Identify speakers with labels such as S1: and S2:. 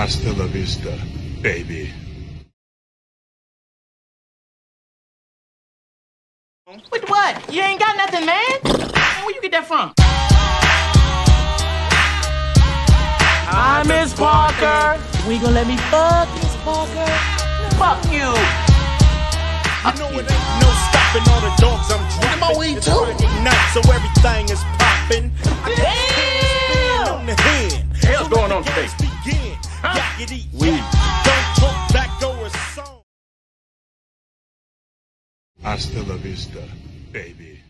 S1: Hasta la vista, baby.
S2: With what? You ain't got nothing, man? Where you get that from? I'm Miss Parker. We gonna let me fuck Miss Parker? Fuck you.
S3: You know it ain't no stopping all the dogs I'm dropping.
S2: My weed too.
S3: Friday night, so everything is popping.
S2: Damn!
S3: On the hand.
S4: Hell's going on today?
S3: Begin.
S2: Huh?
S3: Yakety
S4: Weed.
S3: Don't talk back, go a song.
S1: Hasta la vista, baby.